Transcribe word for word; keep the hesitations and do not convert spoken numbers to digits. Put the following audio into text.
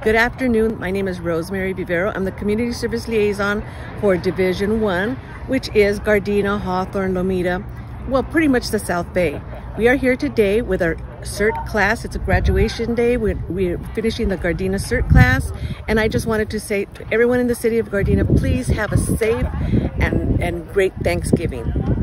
Good afternoon. My name is Rosemary Vivero. I'm the Community Service Liaison for Division one, which is Gardena, Hawthorne, Lomita, well, pretty much the South Bay. We are here today with our CERT class. It's a graduation day. We're, we're finishing the Gardena CERT class. And I just wanted to say to everyone in the city of Gardena, please have a safe and, and great Thanksgiving.